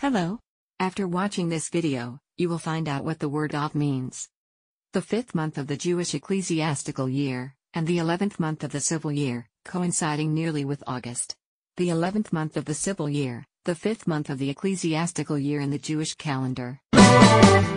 Hello. After watching this video, you will find out what the word Av means. The 5th month of the Jewish ecclesiastical year, and the 11th month of the civil year, coinciding nearly with August. The 11th month of the civil year, the 5th month of the ecclesiastical year in the Jewish calendar.